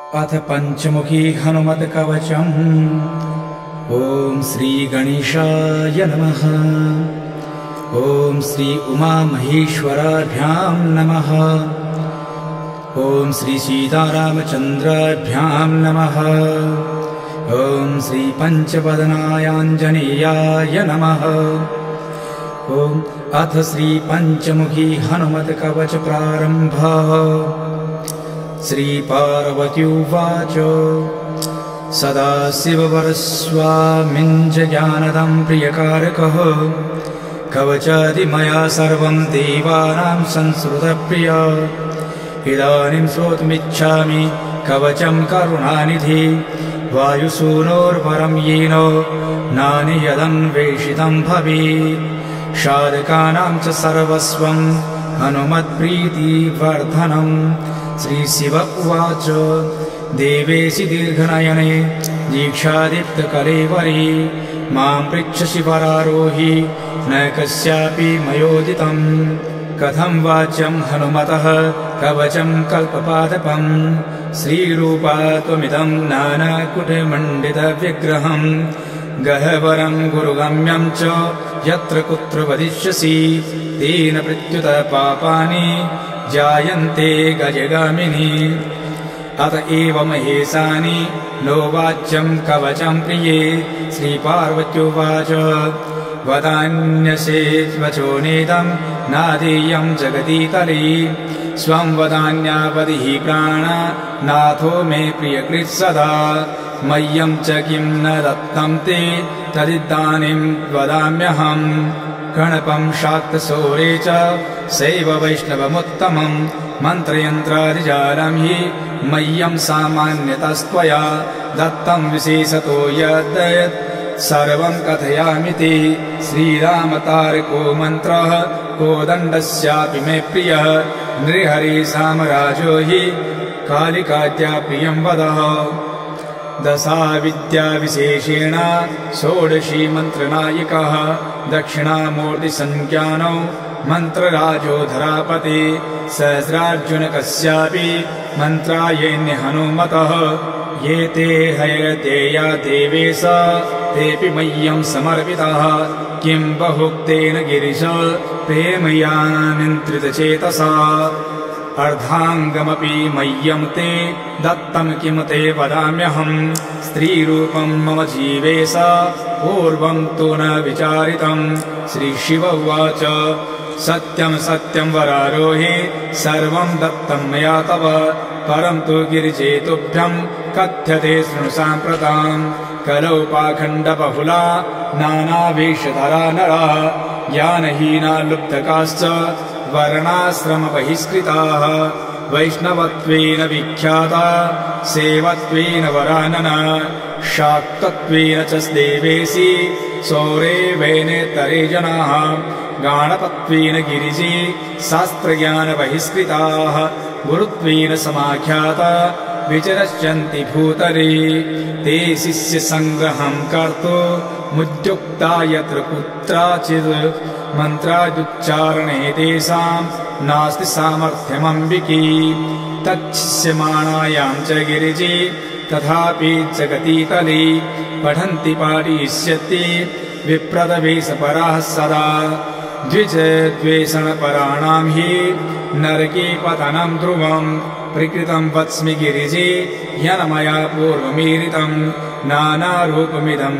अथ पंचमुखी हनुमत कवचम्। ओम श्री गणेशाय नमः। ओम श्री उमा महेश्वराभ्यां नमः। ओम श्री सीतारामचन्द्राभ्यां नमः। ओम श्री पंचवदनायाञ्जनेयाय नमः। ओम अथ श्री पंचमुखी हनुमत कवच प्रारम्भः। श्री पार्वती उवाच सदाशिववरस्वामिञ्जयानदं प्रियकारकः कवचादि मया सर्वं देवानां संस्कृतप्रिय। इदानीं श्रोतुमिच्छामि कवचं करुणानिधि वायुसूनोर्वरं येन नान्यदन्वेषितं भवेत्। साधकानां च सर्वस्वं हनुमत्प्रीतिवर्धनम्। श्री शिव उवाच देवेशि दीर्घनयने दीक्षादीप्तकलेवरे मां पृच्छसि परारोहि न कस्यापि मयोदितम्। कथं वाच्यं हनुमतः कवचं कल्पपादपम्। श्रीरूपा त्वमिदं नानाकुटमण्डितविग्रहम् गह्वरं गुरुगम्यं च यत्र कुत्र वदिष्यसि तेन प्रत्युत पापानि जायन्ते गजगामिनि। अत एव महेशानि नो वाच्यं कवचं प्रिये। श्रीपार्वत्युवाच वदान्यसेत्वचो नेदं नादेयं जगतीतले स्वं वदान्यावदिहि प्राणनाथो मे प्रियकृत् सदा। मह्यं च किं न दत्तं ते तदिदानीं वदाम्यहम्। गणपं शाक्तशौरे च सैव वैष्णवमुत्तमम् मन्त्रयन्त्रादिजालं हि मह्यं सामान्यतस्त्वया दत्तं विशेषतो यद् सर्वं कथयामि ते। श्रीरामतारको मन्त्रः कोदण्डस्यापि मे प्रियः नृहरि सामराजो हि कालिकाद्या प्रियं वदः। दशाविद्याविशेषेण षोडशी मन्त्रनायिकः दक्षिणामूर्तिसंज्ञानौ मन्त्रराजो धरापते सहस्रार्जुन कस्यापि मन्त्रायेन्य हनुमतः। ये ते हयतेया देवेश तेऽपि मह्यं समर्पिताः। किं बहुक्तेन गिरिश प्रेमयानिन्त्रितचेतसा अर्धाङ्गमपि मह्यं ते दत्तं किं ते वदाम्यहम्। स्त्रीरूपं मम जीवेश पूर्वं तु न विचारितम्। श्रीशिव उवाच सत्यं सत्यं वरारोहे सर्वं दत्तं मया तव परं तु गिरिजेतुभ्यं कथ्यते शृणु साम्प्रताम्। कलौ पाखण्डबहुला नानावेशधरा नरा ज्ञानहीना लुब्धकाश्च वर्णाश्रमबहिष्कृताः वैष्णवत्वेन विख्याता सेवत्वेन वरानना शाक्तत्वेन च देवेशि सौरे वैनेतरे जनाः गाणपत्वेन गिरिजी शास्त्रज्ञानबहिष्कृताः गुरुत्वेन समाख्याता विचरश्यन्ति भूतले। ते शिष्यसङ्ग्रहं कर्तुमुद्युक्ता यत्र कुत्राचित् मन्त्रादुच्चारणे तेषां नास्ति सामर्थ्यमम्बिके। तच्छिष्यमाणायां च गिरिजी तथापि जगतीतले पठन्ति पाठयिष्यति विप्रतवेषपराः सदा। द्विजद्वेषणपराणां हि नरके पतनं ध्रुवं प्रकृतं वत्स्मि गिरिजे यन्मया पूर्वमीरितं। नानारूपमिदं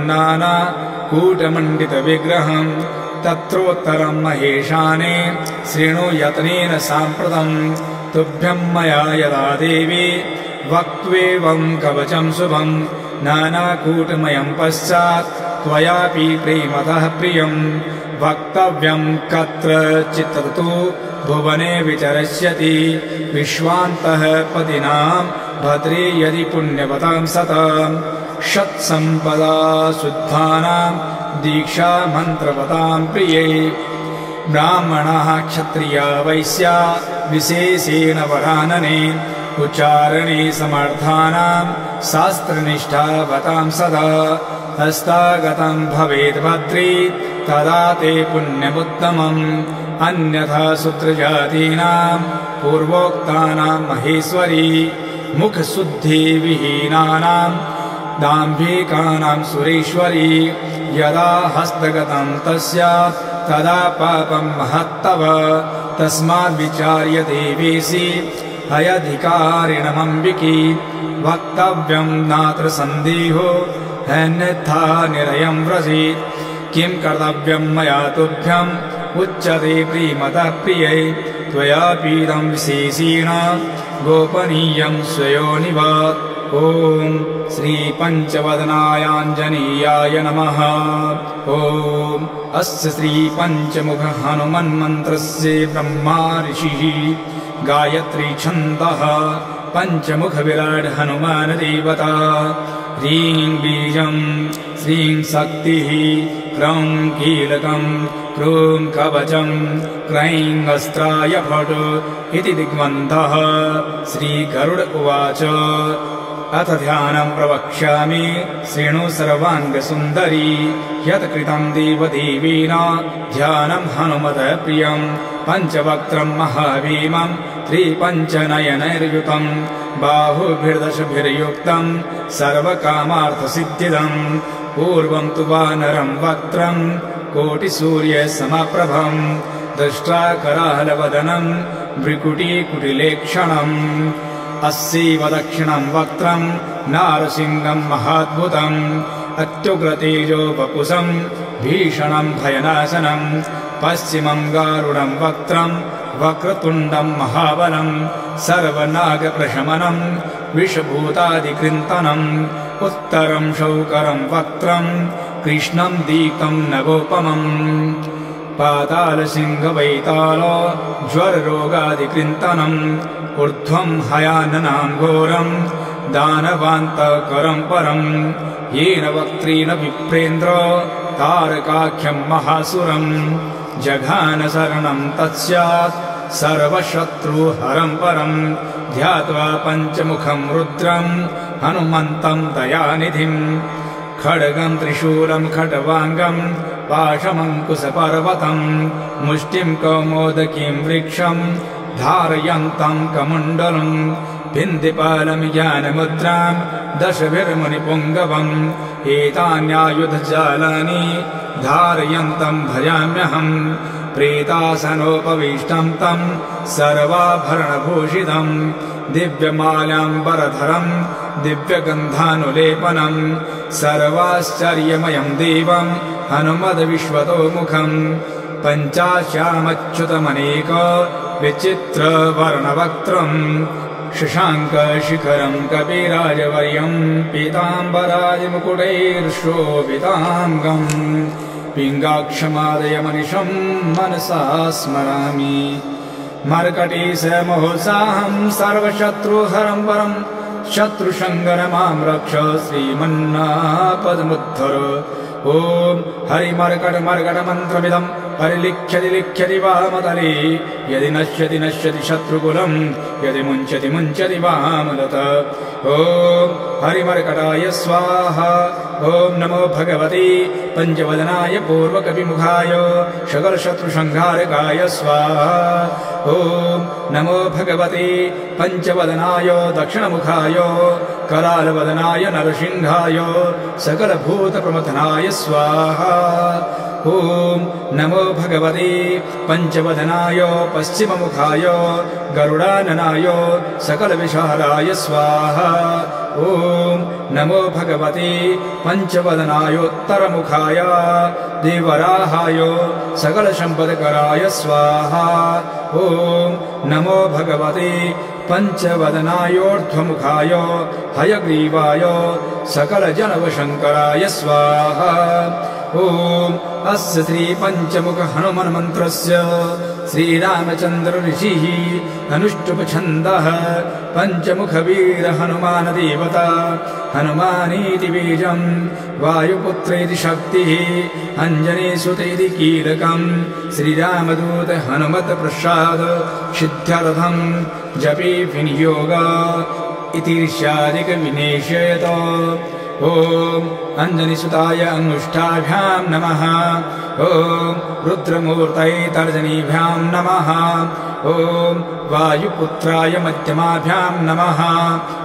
नानाकूटमण्डितविग्रहम् तत्रोत्तरं महेशाने शृणु यत्नेन साम्प्रतं। तुभ्यं मया यदा देवी वक्त्वेवं कवचं शुभं नानाकूटमयं पश्चात् त्वयापि प्रेमतः प्रियं। वक्तव्यं कत्रचित् तु भुवने विचरष्यति विश्वान्तः पतिनां भद्रे यदि पुण्यवतां सतां। षत्सम्पदा शुद्धानां दीक्षा मन्त्रवतां प्रिये। ब्राह्मणाः क्षत्रिया वैश्या विशेषेण वरानने उच्चारणे समर्थानां शास्त्रनिष्ठावतां सदा। हस्तागतं भवेद् भद्रे तदा ते पुण्यमुत्तमम्। अन्यथा सूत्रजातीनां पूर्वोक्तानां महेश्वरी मुखशुद्धिविहीनानां दाम्भिकानां सुरेश्वरी यदा हस्तगतं तस्य तदा पापं महत्तव तस्माद्विचार्य देवेसि हयधिकारिणमम्बिकी वक्तव्यं नात्र सन्देहो अन्यथा निरयं व्रजेत् किं कर्तव्यं मया तुभ्यम् उच्यते प्रीमतः प्रिये त्वया पीतं विशेषेण गोपनीयं स्वयोनिव ॐ श्री पंचवदनायाञ्जनेयाय नमः। ॐ अस्य श्री पंचमुख हनुमन् मन्त्रस्य ब्रह्मा ऋषिः गायत्री छन्दः पंचमुख विराट हनुमान देवता ह्रीं बीजं श्रीं शक्तिः क्रौं कीलकं क्रूं कवचं क्रैं अस्त्राय फट् इति दिग्बन्धः। श्रीगरुड उवाच अथ ध्यानं प्रवक्ष्यामि शृणु सर्वाङ्गसुन्दरी यत् कृतं देवदेवेन ध्यानं हनुमतः प्रियं पञ्चवक्त्रं महाभीमं त्रिपञ्चनयनैर्युतं बाहुभिर्दशभिर्युक्तं सर्वकामार्थसिद्धिदं पूर्वं तु वानरं वक्त्रं कोटिसूर्यसमप्रभं दृष्ट्राकरालवदनं भ्रिकुटीकुटिलेक्षणम् अस्यैव दक्षिणं वक्त्रं नारसिंहं महाद्भुतम् अत्युग्रतेजो वपुषं भीषणं भयनाशनं पश्चिमं गारुडं वक्त्रं वक्रतुण्डं महाबलं सर्वनागप्रशमनं विषभूतादिकृन्तनम् उत्तरं शौकरं वक्त्रं कृष्णं दीप्तं नवोपमम् पातालसिंहवैताल ज्वररोगादिकृन्तनम् ऊर्ध्वं हयाननां घोरं दानवान्तकरं परं येन वक्त्रेण विप्रेन्द्र तारकाख्यं महासुरं जघान शरणं तत्स्यात् सर्वशत्रुहरं परं ध्यात्वा पञ्चमुखं रुद्रं हनुमन्तं दयानिधिं खड्गं त्रिशूलं खट्वाङ्गं पाशमङ्कुशपर्वतं मुष्टिं कौमोदकीं वृक्षं धारयन्तं कमण्डलं बिन्दिपालं ज्ञानमुद्रां दशभिर्मुनिपुङ्गवम् एतान्यायुधजालानि धारयन्तं भजाम्यहम् प्रेतासनोपविष्टं तं सर्वाभरणभूषितं दिव्यमाल्याम्बरधरं दिव्यगन्धानुलेपनं सर्वाश्चर्यमयं देवं हनुमद्विश्वतोमुखं पञ्चाश्यामच्युतमनेक विचित्रवर्णवक्त्रं शशाङ्कशिखरं कपिराजवर्यं पीताम्बरादिमुकुटैर्शोभिताङ्गं पिङ्गाक्षमादयमनिशं मनसा स्मरामि मर्कटेशमहोत्साहं सर्वशत्रुहरं परं शत्रुशङ्गरमां रक्ष श्रीमन्नापदमुद्धर ॐ हरिमर्कटमर्कटमन्त्रमिदं परिलिख्यति लिख्यति वामतले यदि नश्यति नश्यति शत्रुकुलं यदि मुञ्चति मुञ्चति वामदत ॐ हरिमर्कटाय स्वाहा ॐ नमो भगवते पञ्चवदनाय पूर्वकपिमुखाय सकलशत्रुसंहारकाय स्वाहा ॐ नमो भगवते पञ्चवदनाय दक्षिणमुखाय करालवदनाय नरसिंहाय सकलभूतप्रमथनाय स्वाहा ॐ नमो भगवते पञ्चवदनाय पश्चिममुखाय गरुडाननाय सकलविशालाय स्वाहा ॐ नमो भगवते पञ्चवदनायोत्तरमुखाय देवराहाय सकलसम्पदकराय स्वाहा ॐ नमो भगवते पञ्चवदनायोर्ध्वमुखाय हयग्रीवाय सकलजनवशङ्कराय स्वाहा ॐ अस्य श्री पंचमुख हनुमन् मन्त्रस्य श्रीरामचन्द्र ऋषिः अनुष्टुप् पंचमुखवीर हनुमान देवता हनुमानीति बीजं वायुपुत्रेति शक्तिः अञ्जनेसुतेति कीलकं श्रीरामदूत हनुमत् प्रसाद सिद्ध्यर्थं जपे विनियोग इति ऋष्यादिक विनेशयत ॐ अञ्जनिसुताय अंगुष्ठाभ्यां नमः ॐ रुद्रमूर्तये तर्जनीभ्यां नमः ॐ वायुपुत्राय मध्यमाभ्यां नमः ॐ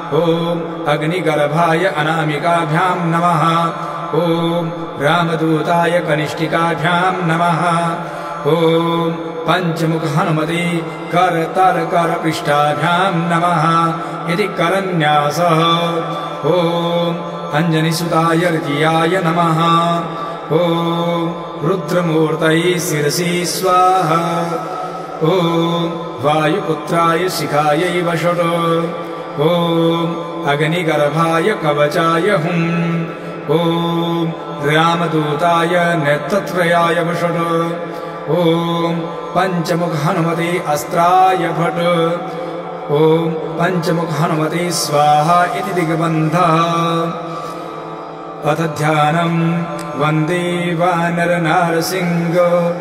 ॐ अग्निगर्भाय अनामिकाभ्यां नमः ॐ रामदूताय कनिष्ठिकाभ्यां नमः ॐ पञ्चमुख हनुमते करतलकरपृष्ठाभ्यां नमः इति करन्यासः ॐ अञ्जनिसुताय ऋतीयाय नमः ॐ रुद्रमूर्तये शिरसि स्वाहा ॐ वायुपुत्राय शिखायै वषट् ॐ अग्निगर्भाय कवचाय हुं ॐ रामदूताय नेत्रत्रयाय वषट् ॐ पञ्चमुख हनुमते अस्त्राय फट् ॐ पञ्चमुख हनुमते स्वाहा इति दिग्बन्धः अथ ध्यानम् वन्दे वानरनारसिंह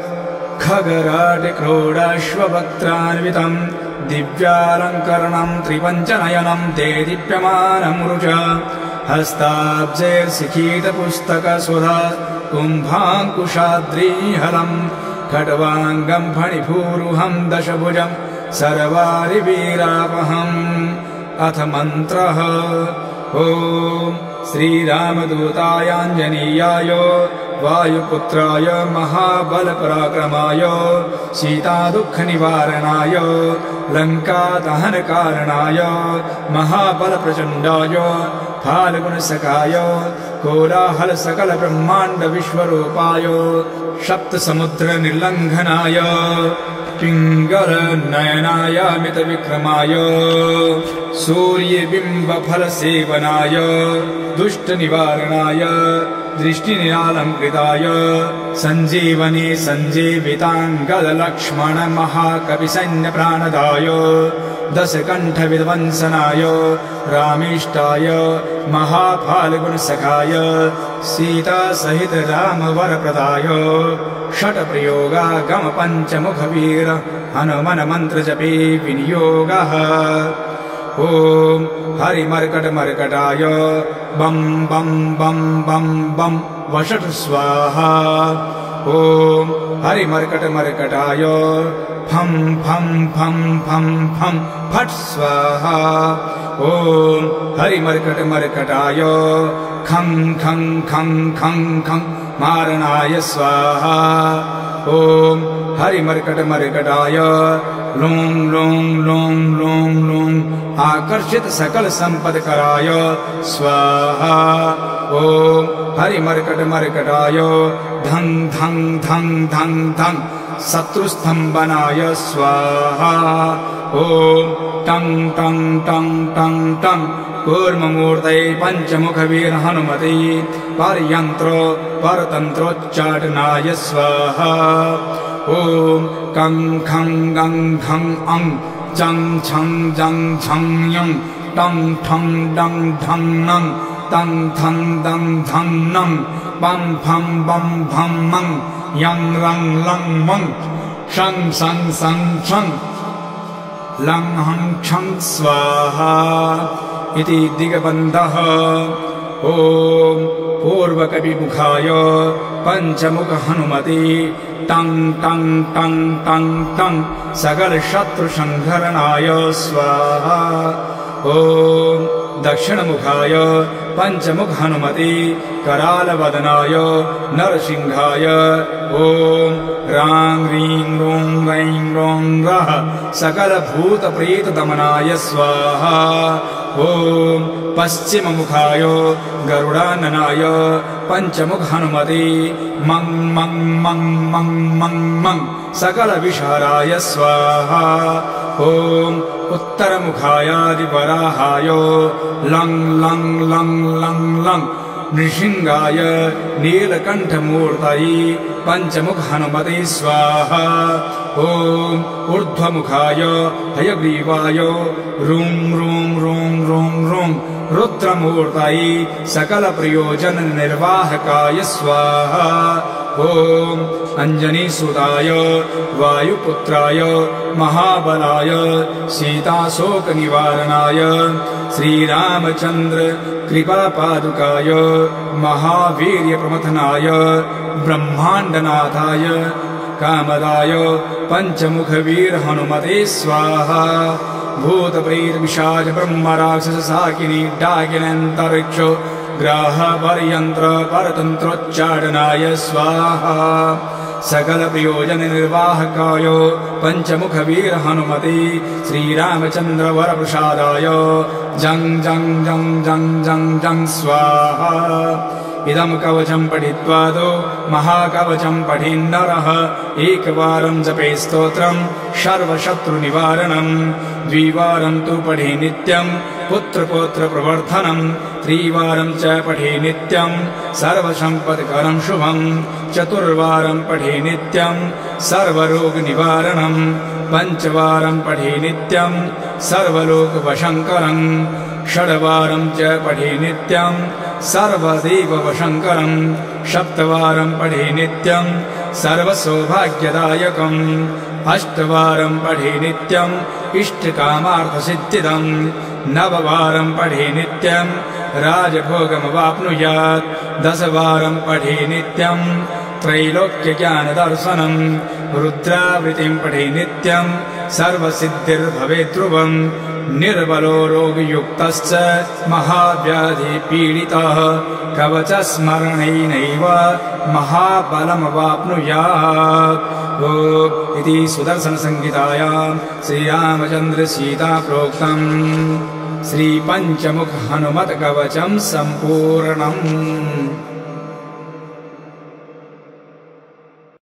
खगराटिक्रोडाश्ववक्त्रान्वितम् दिव्यालङ्करणम् त्रिपञ्चनयनम् ते दीप्यमानमृच हस्ताब्जैर्शिखितपुस्तकसुधा कुम्भाङ्कुशाद्रीहलम् खड्वाङ्गम् फणिभूरुहम् दशभुजम् सर्वारिवीरापहम् अथ मन्त्रः ॐ श्रीरामदूतायाञ्जनेयाय वायुपुत्राय महाबलपराक्रमाय सीतादुःखनिवारणाय लङ्कादहनकारणाय महाबलप्रचण्डाय फाल्गुनसखाय कोलाहलसकलब्रह्माण्डविश्वरूपाय सप्तसमुद्रनिर्लङ्घनाय पिङ्गलनयनाय मितविक्रमाय सूर्यबिम्बफलसेवनाय दुष्टनिवारणाय दृष्टिनिरालङ्कृताय सञ्जीवनी सञ्जीविताङ्गदलक्ष्मण महाकविसैन्यप्राणदाय दशकण्ठविध्वंसनाय रामेष्टाय महाफाल्गुनसखाय सीतासहित रामवरप्रदाय षट्प्रयोगागम पञ्चमुखवीर हनुमन मन्त्रजपे विनियोगः ॐ हरिमर्कटमर्कटाय बं बं बं बं बं वषट् स्वाहा ॐ हरिमर्कटमर्कटाय फं फं फं फं फं फट् स्वाहा ॐ हरिमर्कटमर्कटाय खं खं खं खं खं मारणाय स्वाहा ॐ हरिमर्कटमर्कटाय लों लों लों लों लों आकर्षित सकल संपत्कराय स्वाहा ॐ हरिमर्कटमर्कटाय धं धं धं धं धं शत्रुस्तम्भनाय स्वाहा ॐ टं टं टं टं टं कूर्ममूर्तये पञ्चमुखवीर हनुमते परयन्त्र परतन्त्रोच्चाटनाय स्वाहा ॐ कं खं गं घं अं चं छं जं झं यं टं ठं डं ढं नं तं थं दं धं नं पं फं बं भं मं यं रं लं मं शं सं सं छं लं हं छं स्वाहा इति दिग्बन्धः ॐ पूर्वकविमुखाय पञ्चमुख हनुमते टं टं टं टं टं सकलशत्रुसंहरणाय स्वाहा ॐ दक्षिणमुखाय पञ्चमुख हनुमते करालवदनाय नरसिंहाय ॐ रां ह्रीं रों रैं रों रः सकलभूतप्रेतदमनाय स्वाहा ॐ पश्चिममुखाय गरुडाननाय पञ्चमुख हनुमते मं मं मं मं मं मं सकलविषहराय स्वाहा ॐ उत्तरमुखायादिवराहाय लं लं लं लं लं नृसिंहाय नीलकण्ठमूर्तये पञ्चमुख हनुमते स्वाहा ॐ ऊर्ध्वमुखाय हयग्रीवाय रूं रूं रूं रूं रूं रुद्रमूर्तये सकलप्रयोजननिर्वाहकाय स्वाहा ॐ अञ्जनीसुताय वायुपुत्राय महाबलाय सीताशोकनिवारणाय श्रीरामचन्द्र कृपापादुकाय महावीर्यप्रमथनाय ब्रह्माण्डनाथाय कामदाय पञ्चमुखवीर हनुमते स्वाहा भूतप्रेतपिशाच ब्रह्मराक्षस साकिनी डाकिनीन्तरिक्ष ग्रह परयन्त्र परतन्त्रोच्चाटनाय स्वाहा सकल प्रयोजन निर्वाहकाय पंचमुख वीर हनुमते श्रीरामचंद्र वर प्रसादाय जंग जंग जंग जंग जंग जंग स्वाहा इदं कवचं पठित्वा तो महाकवचं पठेन्नरः एकवारं जपे स्तोत्रं सर्वशत्रुनिवारणं द्विवारं तु पठे नित्यं पुत्रपौत्र प्रवर्धनं त्रिवारं च पठे नित्यं सर्वसम्पत्करं शुभं चतुर्वारं पठे नित्यं सर्वरोगनिवारणं पंचवारं पठे नित्यं सर्वलोकवशङ्करं षड्वारं च पठे नित्यं सर्वदेववशङ्करं सप्तवारं पठे नित्यं सर्वसौभाग्यदायकम् अष्टवारं पठे नित्यं इष्टकामार्थसिद्धिदं नववारं पठे नित्यं राजभोगमवाप्नुयात् दशवारं पठे नित्यं त्रैलोक्यज्ञानदर्शनं रुद्रावृतिं पठे नित्यं सर्वसिद्धिर्भवेत् ध्रुवम् निर्बलो रोगयुक्तश्च महाव्याधिपीडितः कवचस्मरणेनैव महाबलमवाप्नुयात्। इति सुदर्शनसंहितायां श्रीरामचन्द्रसीता प्रोक्तं श्रीपञ्चमुख हनुमत् कवचं सम्पूर्णम्।